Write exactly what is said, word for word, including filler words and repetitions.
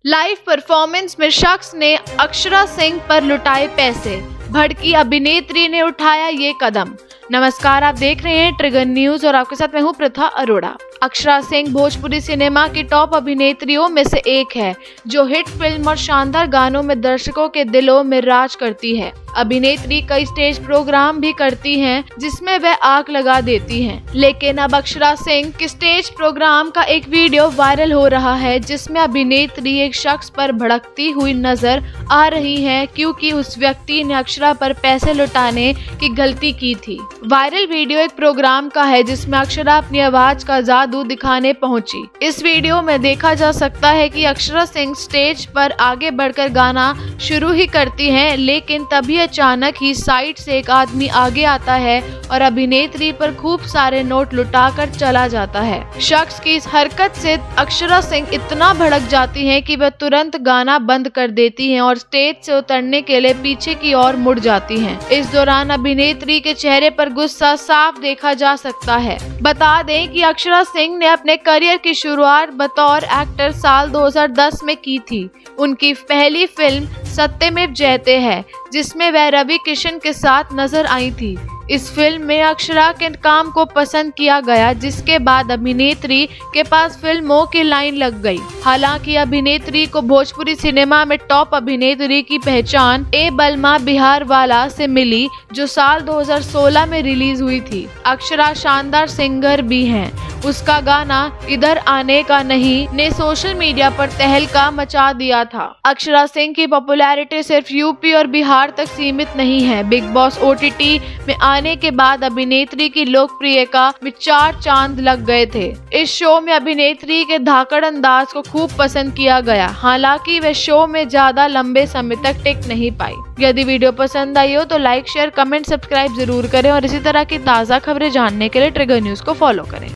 Live performance में शख्स ने अक्षरा सिंह पर लुटाए पैसे, भड़की अभिनेत्री ने उठाया ये कदम। नमस्कार, आप देख रहे हैं ट्रिगर न्यूज और आपके साथ मैं हूं प्रथा अरोड़ा। अक्षरा सिंह भोजपुरी सिनेमा की टॉप अभिनेत्रियों में से एक है, जो हिट फिल्म और शानदार गानों में दर्शकों के दिलों में राज करती है। अभिनेत्री कई स्टेज प्रोग्राम भी करती हैं, जिसमें वह आग लगा देती हैं। लेकिन अब अक्षरा सिंह के स्टेज प्रोग्राम का एक वीडियो वायरल हो रहा है, जिसमें अभिनेत्री एक शख्स पर भड़कती हुई नजर आ रही है, क्योंकि उस व्यक्ति ने अक्षरा पर पैसे लुटाने की गलती की थी। वायरल वीडियो एक प्रोग्राम का है, जिसमें अक्षरा अपनी आवाज का जादू दिखाने पहुंची। इस वीडियो में देखा जा सकता है कि अक्षरा सिंह स्टेज पर आगे बढ़कर गाना शुरू ही करती हैं, लेकिन तभी अचानक ही साइड से एक आदमी आगे आता है और अभिनेत्री पर खूब सारे नोट लुटाकर चला जाता है। शख्स की इस हरकत से अक्षरा सिंह इतना भड़क जाती हैं कि वह तुरंत गाना बंद कर देती हैं और स्टेज से उतरने के लिए पीछे की ओर मुड़ जाती हैं। इस दौरान अभिनेत्री के चेहरे पर गुस्सा साफ देखा जा सकता है। बता दें कि अक्षरा सिंह ने अपने करियर की शुरुआत बतौर एक्टर साल दो हज़ार दस में की थी। उनकी पहली फिल्म सत्यमेव जयते है, जिसमें वह रवि किशन के साथ नजर आई थी। इस फिल्म में अक्षरा के काम को पसंद किया गया, जिसके बाद अभिनेत्री के पास फिल्मों की लाइन लग गई। हालांकि अभिनेत्री को भोजपुरी सिनेमा में टॉप अभिनेत्री की पहचान ए बलमा बिहार वाला से मिली, जो साल दो हज़ार सोलह में रिलीज हुई थी। अक्षरा शानदार सिंगर भी हैं। उसका गाना इधर आने का नहीं ने सोशल मीडिया पर तहलका मचा दिया था। अक्षरा सिंह की पॉपुलैरिटी सिर्फ यूपी और बिहार तक सीमित नहीं है। बिग बॉस ओटीटी में आने के बाद अभिनेत्री की लोकप्रियता में चार चांद लग गए थे। इस शो में अभिनेत्री के धाकड़ अंदाज को खूब पसंद किया गया। हालांकि वह शो में ज्यादा लंबे समय तक टिक नहीं पाई। यदि वीडियो पसंद आई हो तो लाइक, शेयर, कमेंट, सब्सक्राइब जरूर करें और इसी तरह की ताज़ा खबरें जानने के लिए ट्रिगर न्यूज को फॉलो करें।